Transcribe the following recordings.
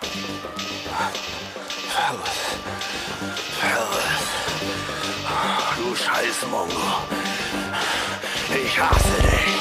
Du Scheiß-Mongo. Ich hasse dich.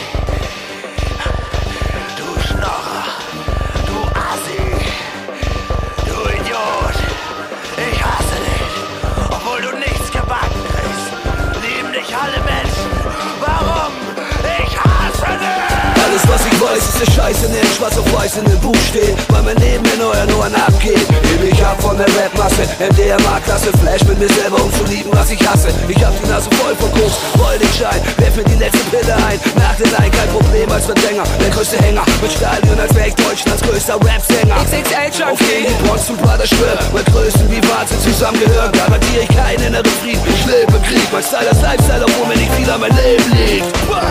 Du Schnorrer. Du Assi. Du Idiot. Ich hasse dich. Obwohl du nichts gebacken kriegst. Lieben dich alle Menschen. Warum? Ich hasse dich. Alles was ich weiß ist der Scheiße, in schwarz auf weiß in dem Buch steht, weil mein Leben in euren Ohren abgeht. Heb ich ab von der Rapmasse, MDMA-Klasse, Flash mit mir selber, um zu lieben, was ich hasse. Ich hab die Nase voll von Koks, Wolldigschein, werf mir die letzte Pille ein. Nach der Line kein Problem als Verdränger, der größte Hänger, mit Stadion als Fake Deutschlands größter Rap-Sänger. XXL auf gegen Bronze und Brother schwör, mit Größen wie Wahnsinn zusammengehören, garantiere ich keinen inneren Frieden. Ich lebe Krieg, mein Style ist Lifestyle, obwohl mir nicht viel an mein Leben liegt.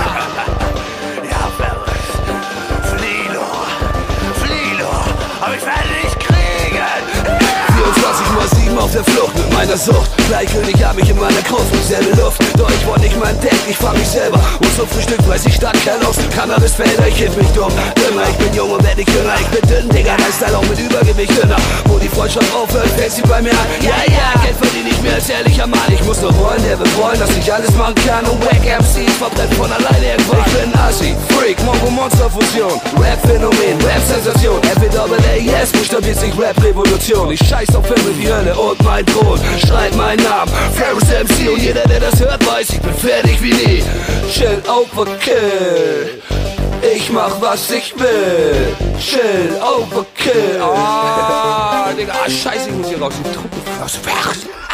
Aber ich werde dich kriegen! 24/7 auf der Flucht mit meiner Sucht. Gleichgültig hab mich in meiner Gruft und selbe Luft. Doch ich wollte nicht mal entdeckt, ich fang mich selber. Und zum Frühstück weiß ich statt Kellogg's Cannabisfelder, ich hit mich dumm. Dümmer, ich bin jung und werd nicht jünger. Ich bin dünn, Digga, mein Style auch mit Übergewicht dünner. Wo die Freundschaft aufhört, fängt sie bei mir an. Ja, Geld verdiene ich mir als ehrlicher Mann. Ich muss nur wollen, der will wollen, dass ich alles machen kann. Und Wack MCs verbrennt von alleine irgendwann. Ich bin Assi, Freak, Mongo-Monster-Fusion, Rap-Phänomen, Rap-Sensation. FWAAS buchstabiert sich Rap-Revolution. Ich scheiß auf Himmel, die Hölle und mein Thron. Schreib meinen Namen, Ferris MC. Und jeder, der das hört, weiß, ich bin fertig wie nie. Chill, Overkill. Ich mach, was ich will. Chill, Overkill. Digga, scheiße, ich muss hier raus. Die Truppe.